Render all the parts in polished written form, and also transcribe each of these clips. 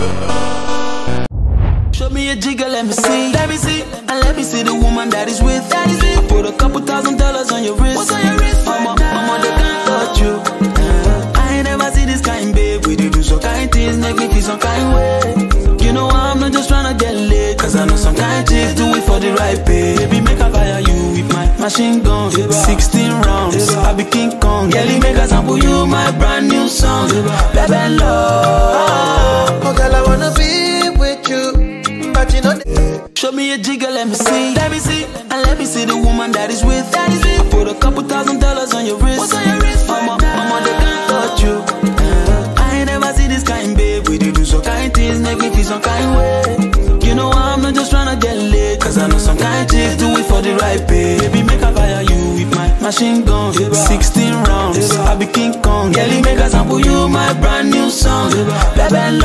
Show me a jigger, let me see, and let me see the woman that is with. Put a couple $1,000 on your wrist. What's on your wrist? Mama, they can't touch you. I ain't never see this kind, babe. We do some kind things, make me feel some kind way. You know I'm not just tryna get laid, cause I know some kind chicks do it for the right pay. Baby, make I fire you with my machine gun. 16 rounds, I be King Kong. Girlie, make I sample you my brand new song. Baby, love. Oh girl, I wanna be with you, but you know. Show me a jigger, let me see, and let me see the woman that is with. Put a couple $1,000 on your wrist. What's on your wrist? Mama, they can't touch you. I ain't never see this kind, babe. We do some kind things, make me feel some kind way. You know I'm not just tryna get laid, cause I know some kind chicks do it for the right pay. Baby, make I fire you with my machine gun. 16 rounds, I be King Kong. Girlie, make I sample you my brand new song. Baby,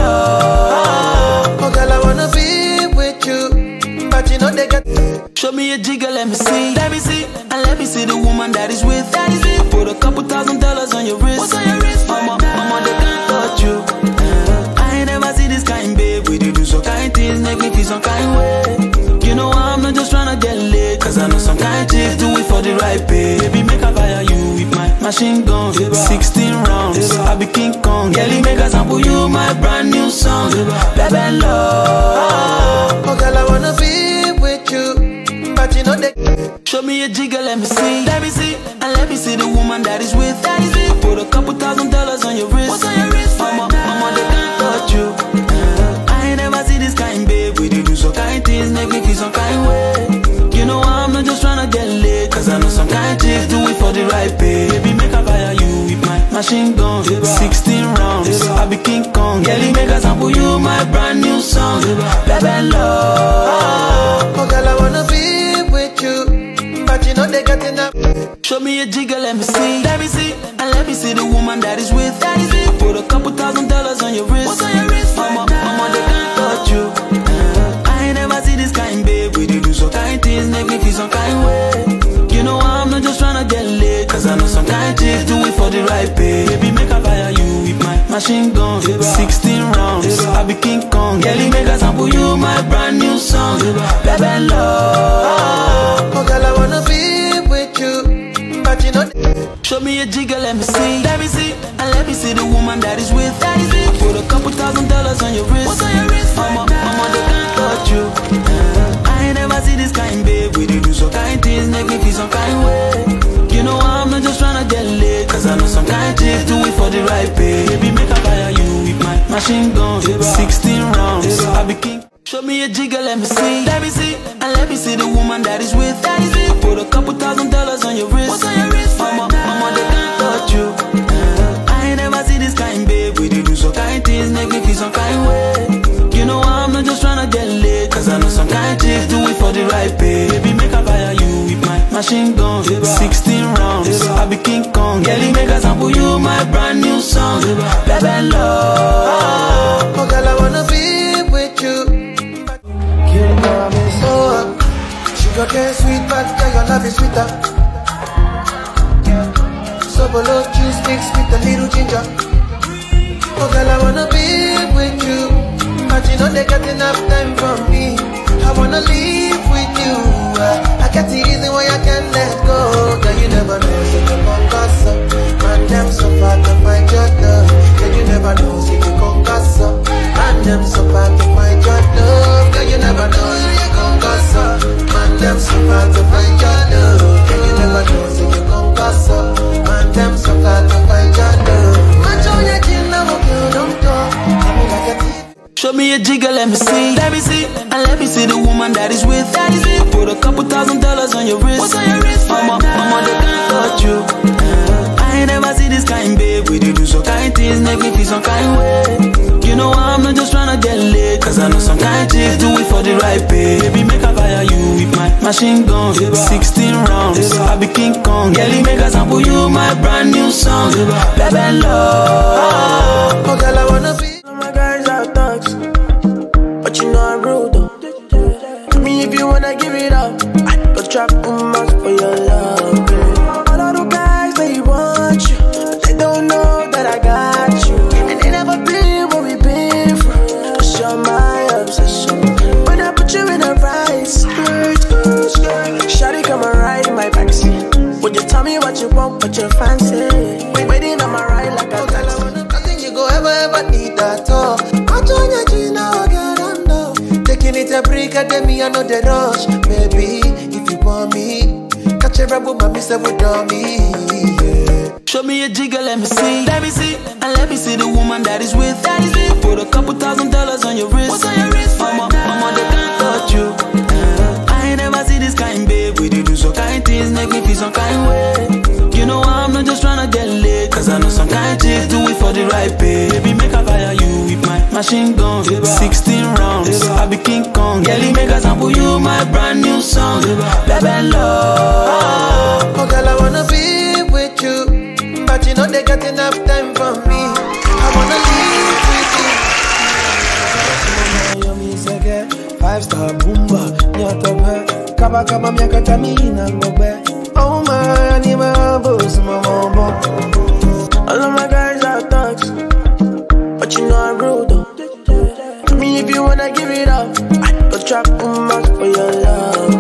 love. Oh girl, I wanna be with you, but you know they got. Show me a jigger, let me see, and let me see the woman that is with. Put a couple $1,000 on your wrist. What's on your wrist? Mama, they can't touch you. I ain't never see this kind, babe. We do some kind things, make me feel some kind way. You know I'm not just tryna get laid, cause I know some kind chicks do it for the right pay. Baby, make I fire you with my machine gun. 16 rounds, I be King Kong. Girlie, make I sample you my brand new song. Baby, love. Oh girl, I wanna be with you, but you know they. Show me a jigger, let me see, and let me see the woman that is with. Put a couple $1,000 on your wrist. What's on your wrist? Mama, they can't touch you. I ain't never see this kind, babe. We do some kind things, make me feel some kind way. You know I'm not just tryna get laid, cause I know some kind chicks do it for the right pay. Baby, make I fire you with my machine gun. 16 rounds, I be King Kong. Girlie, make I sample you my brand new song. Baby, love. Oh girl, I wanna be with you, but you know they got enough. Show me a jigger, let me see, and let me see the woman that is with. Put a couple $1,000 on your wrist. What's on your wrist? Mama, they can't touch you. I ain't never see this kind, babe. We do some kind things, make me feel some kind way. You know I'm not just tryna get laid, cause I know some kind chicks do it for the right pay. Baby, make I fire you with my machine gun. 16 rounds, I be King Kong. Girlie, make I sample you my brand new song. Baby, love. Oh girl, I wanna be with you, but you know. Show me a jigger, let me see, and let me see the woman that is with. Put a couple $1,000 on your wrist. What's on your wrist? Mama, they can't touch you. I ain't never see this kind, babe. We do some kind things, make me feel some kind way. You know I'm not just tryna get laid, cause I know some kind chicks do it for the right pay. Baby, make I fire you with my machine gun. 16 rounds, I be King. Show me a jigger, let me see, and let me see the woman that is with. Put a couple $1,000 on your wrist. What's on your wrist? Mama, they can't touch you. I ain't never see this kind, babe. We do some kind things, make me feel some kind way. You know I'm not just tryna get laid, cause I know some kind chicks do it for the right pay. Baby, make I fire you with my machine gun. 16 rounds, I be King Kong. Girlie, make I sample you my brand new song. Baby, love. Oh girl, I wanna be with you. Sugarcane sweet, but yeah, your love is sweeter. Sobolo juice mixed with a little ginger. Oh girl, I wanna be with you, but you know they got enough time from me. I wanna live with you. I get the reason why I can't let go. Girl, you never know, so you concuss up. Man, them so far to find your love. Girl, you never know, so you concuss up. Man, them so far to find your love. Girl, you never know, so you concuss up. Man, them so far to find your love. Girl, you never know, so you concuss up. Man, them so far to find your love. Man, show your chin, now you don't talk. Tell me like a teeth. Show me a jigger, let me see, and let me see the woman that is with. Put a couple $1,000 on your wrist. What's on your wrist? Mama, they can't touch you. I ain't never see this kind, babe. We do some kind things, make me feel some kind way. You know I'm not just tryna get laid, cause I know some kind chicks do it for the right pay. Baby, make I fire you with my machine gun. 16 rounds, I be King Kong. Girlie, make I sample you my brand new song. Baby, love. Oh girl, I wanna be. My guys are thugs, but you know I'm rude though. To me, if you wanna give it up, I go trap much for your love. All of the guys, they want you, but they don't know that I got you. And they never been what we've been through. what you want, what you fancy. Waiting on my ride like a taxi. Nothing you go ever need at all. I told you, Gina, I get under. Taking it a break, I me, I know the rush. Maybe if you want me, catch a rebel, my miss with me. Yeah. Show me a jigger, let me see. Let me see, and let me see the woman that is with. That is it. Put a couple $1,000 on your wrist. What's on your wrist? Mama, they can't touch you. I ain't never see this kind, babe. We do so kind things, make me feel some kind way. You know I'm not just tryna get laid, cause I know some kind chicks do it for the right pay. Baby, make I fire you with my machine gun. 16 rounds, I be King Kong. Girlie, make I sample you my brand new song. Baby, love. Oh girl, I wanna be with you, but you know they got enough time for me. I wanna live with you. 5-star boomba, nyatobe. Kaba miaka tamina ngobe. Oh man, you my boss, my mama. All of my guys are thugs, but you know I'm rude though. I mean, if you wanna give it up, I go trap max for your love.